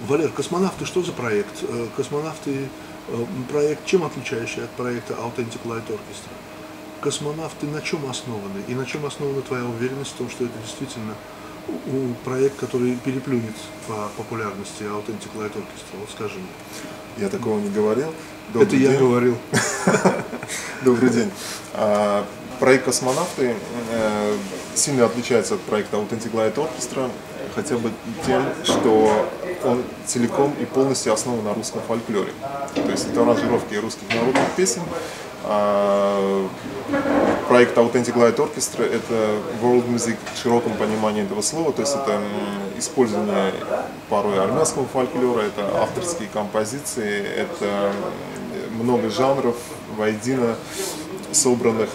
Валер, космонавты что за проект? Космонавты проект чем отличающий от проекта Authentic Light Orchestra? Космонавты на чем основаны? И на чем основана твоя уверенность в том, что это действительно проект, который переплюнет по популярности Authentic Light Orchestra? Вот скажи мне. Я такого не говорил. Это я говорил. Добрый день. Проект «Космонавты» сильно отличается от проекта Authentic Light Orchestra, хотя бы тем, что он целиком и полностью основан на русском фольклоре. То есть это аранжировки русских народных песен. Проект Authentic Light Orchestra — это world music в широком понимании этого слова, то есть это использование порой армянского фольклора, это авторские композиции, это много жанров воедино собранных.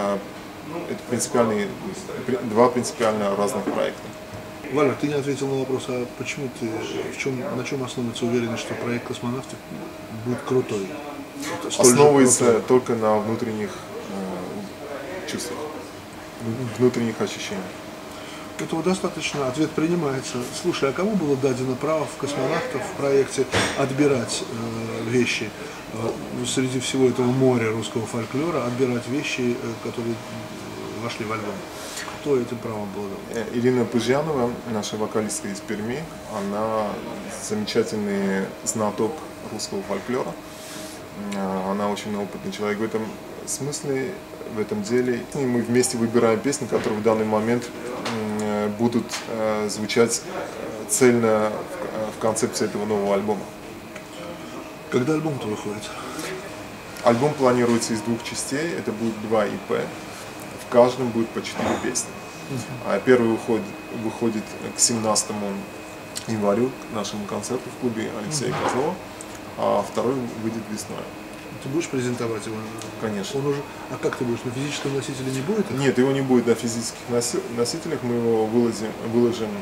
Это два принципиально разных проекта. Валя, ты не ответил на вопрос, а почему на чем основывается уверенность, что проект «Космонавты» будет крутой? Основывается только на внутренних чувствах, внутренних ощущениях. Этого достаточно, ответ принимается. Слушай, а кому было дадено право в «Космонавтах» в проекте отбирать вещи среди всего этого моря русского фольклора, отбирать вещи, которые вошли в альбом? Кто этим правом был дан? Ирина Пыжьянова, наша вокалистка из Перми, она замечательный знаток русского фольклора. Она очень опытный человек в этом смысле, в этом деле. И мы вместе выбираем песни, которые в данный момент будут звучать цельно в концепции этого нового альбома. Когда альбом-то выходит? Альбом планируется из 2 частей, это будет 2 EP. В каждом будет по 4 песни. Первый выходит к 17 январю к нашему концерту в клубе Алексея Козлова, а второй выйдет весной. Ты будешь презентовать его? Конечно. А как ты будешь? На физическом носителе не будет? Нет, его не будет на физических носителях. Мы его выложим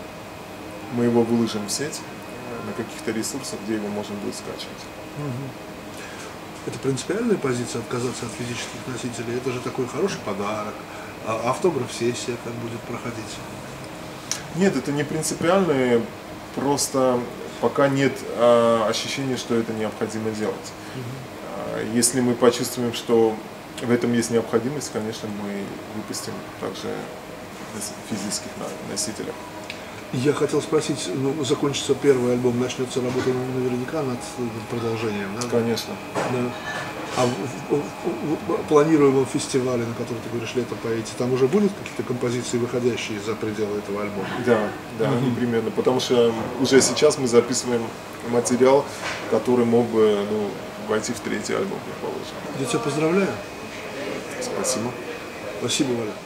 в сеть на каких-то ресурсах, где его можно будет скачивать. Это принципиальная позиция — отказаться от физических носителей? Это же такой хороший подарок. А автограф-сессия как будет проходить? Нет, это не принципиально, просто пока нет ощущения, что это необходимо делать. Если мы почувствуем, что в этом есть необходимость, конечно, мы выпустим также в физических носителях. Я хотел спросить, закончится первый альбом, начнется работа наверняка над продолжением, да? Конечно. Да. А в планируемом фестивале, на который ты говоришь, лето поедете, там уже будут какие-то композиции, выходящие за пределы этого альбома? Да, непременно, потому что уже сейчас мы записываем материал, который мог бы войти в 3-й альбом, предположим. Я тебя поздравляю. Спасибо. Спасибо, Валя.